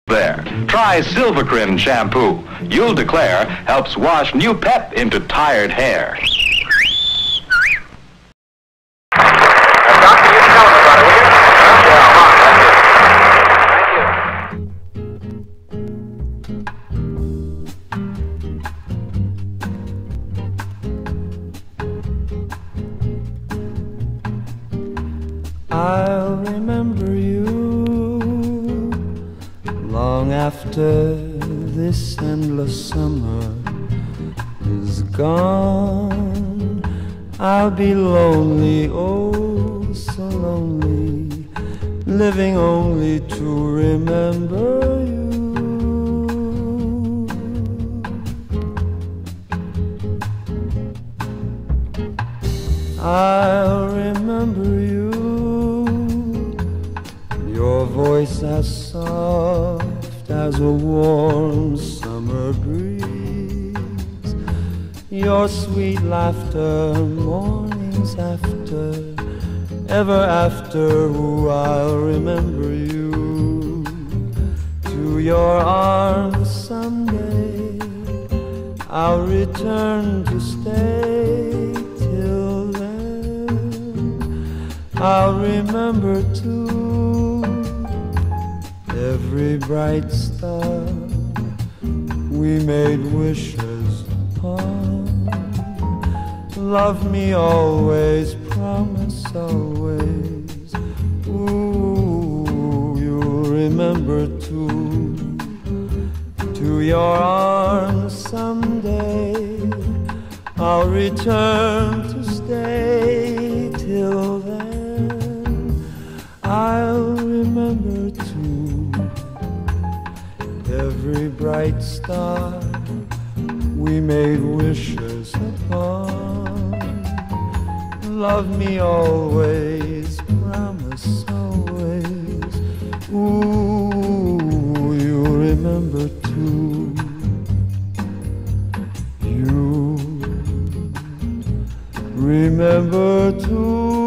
There, try Silvercrin shampoo. You'll declare helps wash new pep into tired hair. Doctor, you tell him about it, will you? I'll remember you long after this endless summer is gone. I'll be lonely, oh so lonely, living only to remember you. I'll remember you, your voice as soft as a warm summer breeze, your sweet laughter mornings after, ever after. Ooh, I'll remember you, to your arms someday I'll return to stay. Till then I'll remember too every bright star we made wishes upon. Love me always, promise always. Ooh, you'll remember too, to your arms someday I'll return to stay. Till then I'll remember too every bright star we made wishes upon. Love me always, promise always. Ooh, you'll remember too. You remember too.